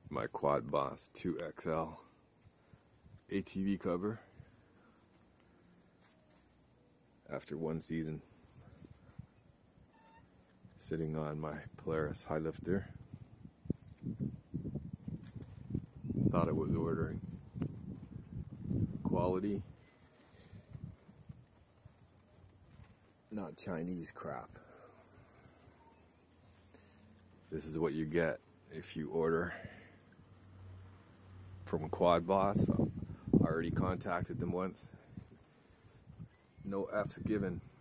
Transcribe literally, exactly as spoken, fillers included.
My QuadBoss two X L A T V cover after one season sitting on my Polaris high lifter. Thought it was ordering quality, not Chinese crap. This is what you get if you order from QuadBoss. I already contacted them once. No F's given.